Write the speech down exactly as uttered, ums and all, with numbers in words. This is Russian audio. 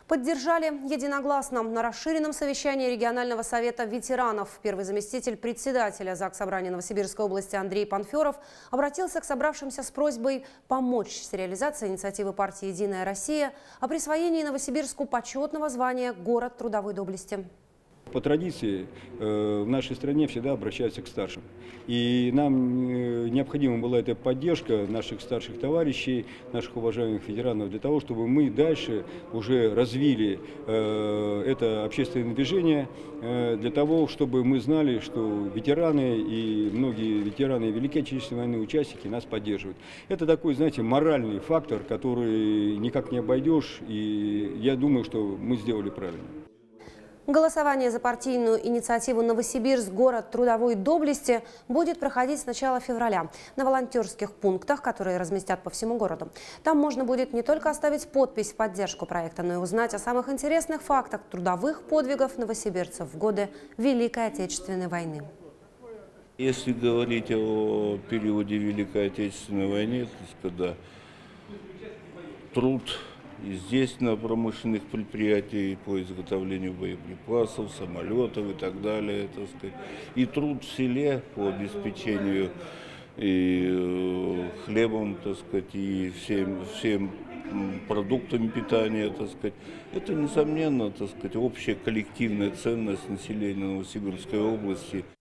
Поддержали единогласно. На расширенном совещании регионального совета ветеранов первый заместитель председателя Заксобрания Новосибирской области Андрей Панферов обратился к собравшимся с просьбой помочь с реализацией инициативы партии «Единая Россия» о присвоении Новосибирску почетного звания «Город трудовой доблести». По традиции в нашей стране всегда обращаются к старшим. И нам необходима была эта поддержка наших старших товарищей, наших уважаемых ветеранов, для того, чтобы мы дальше уже развили это общественное движение, для того, чтобы мы знали, что ветераны и многие ветераны Великой Отечественной войны, участники нас поддерживают. Это такой, знаете, моральный фактор, который никак не обойдешь, и я думаю, что мы сделали правильно. Голосование за партийную инициативу «Новосибирск. Город трудовой доблести» будет проходить с начала февраля на волонтерских пунктах, которые разместят по всему городу. Там можно будет не только оставить подпись в поддержку проекта, но и узнать о самых интересных фактах трудовых подвигов новосибирцев в годы Великой Отечественной войны. Если говорить о периоде Великой Отечественной войны, когда труд и здесь на промышленных предприятиях по изготовлению боеприпасов, самолетов и так далее, так сказать. И труд в селе по обеспечению и хлебом, так сказать, и всем, всем продуктами питания, так сказать. Это, несомненно, так сказать, общая коллективная ценность населения Новосибирской области.